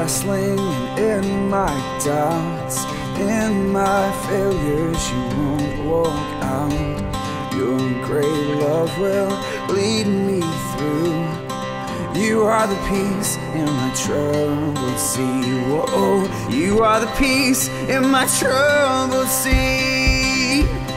wrestling, and in my doubts, in my failures, you won't walk out. Your great love will lead me through. You are the peace in my troubled sea. Whoa, you are the peace in my troubled sea.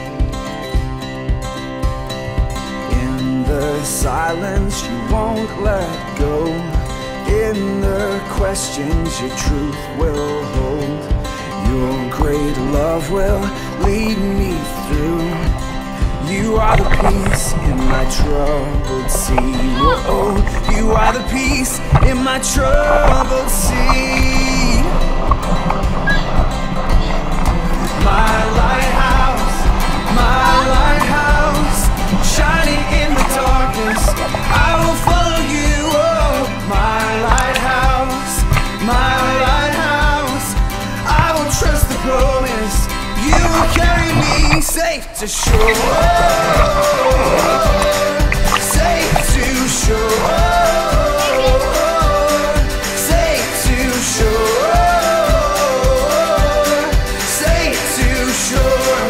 In the silence, you won't let go. In the questions, your truth will hold. Your great love will lead me through. You are the peace in my troubled sea. Whoa, you are the peace in my troubled sea. My lighthouse, shining in the darkness, I will follow you. Oh, my lighthouse, I will trust the promise. You will carry me safe to shore. Safe to shore. Safe to shore. Safe to shore.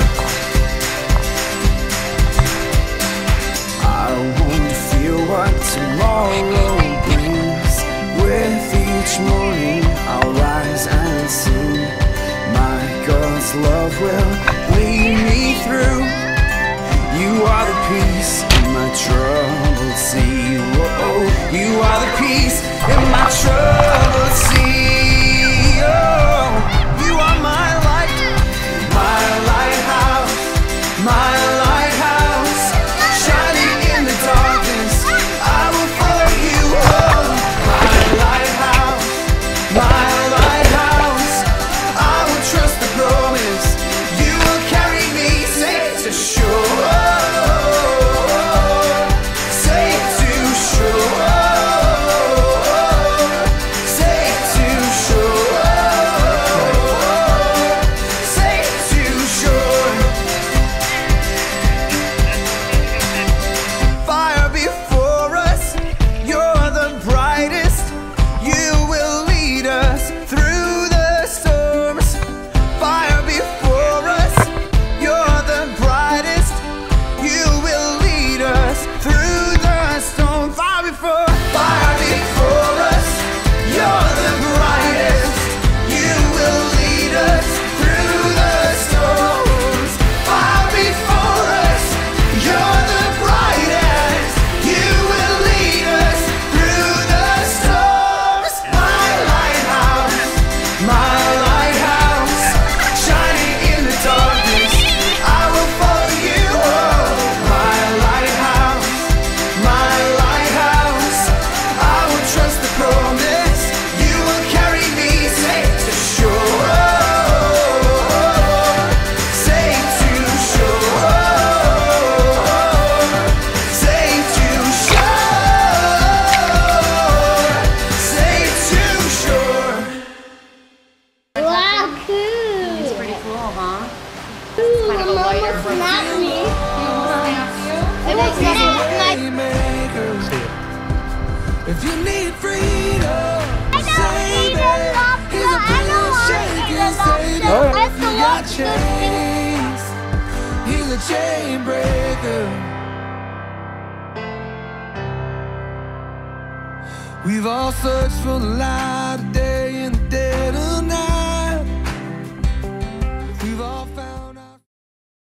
I won't fear what tomorrow brings. With each morning I'll rise and sing. My God's love will lead me through. You are the peace in my troubled sea. Whoa, you are the peace in my troubled sea. Oh, you are my light, my lighthouse, shining in the darkness. I will follow you. Oh, my lighthouse, I will trust the promise. You will carry me safe to shore. Safe to shore. Safe to shore. Safe to shore. Fire before us, you're the brightest. You will lead us through the storms. Fire before us, you're the brightest. You will lead us through the storm. Fire before us, you're the brightest. You will lead us through the storms. Fire before us, you're the brightest. You will lead us through the storms. My lighthouse, shining in the darkness, I will follow you. Oh, my lighthouse, I will trust the promise. You will carry me safe to shore. Safe to shore. Safe to shore. Safe to shore. Wow, cool. It's pretty cool, huh? Ooh, Kind of a Mama lighter version. snapped me. It was snap my... If you need freedom, I know he's a lobster. I know he's a lobster. That's the lobster thing. He's a chain breaker. We've all searched for the light